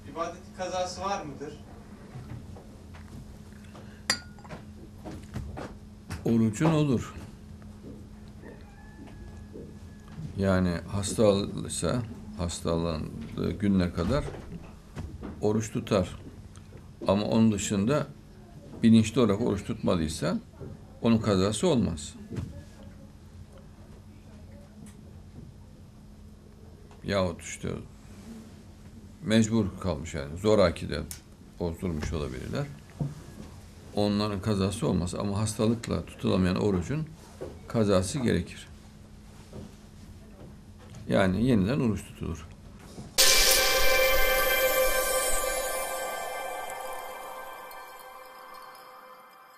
İbadeti kazası var mıdır? Orucun olur. Yani hastalıysa hastalandığı gününe kadar oruç tutar. Ama onun dışında bilinçli olarak oruç tutmadıysa onun kazası olmaz. Yahut işte mecbur kalmış yani zoraki de bozdurmuş olabilirler. Onların kazası olmaz ama hastalıkla tutulamayan orucun kazası gerekir. Yani yeniden oruç tutulur.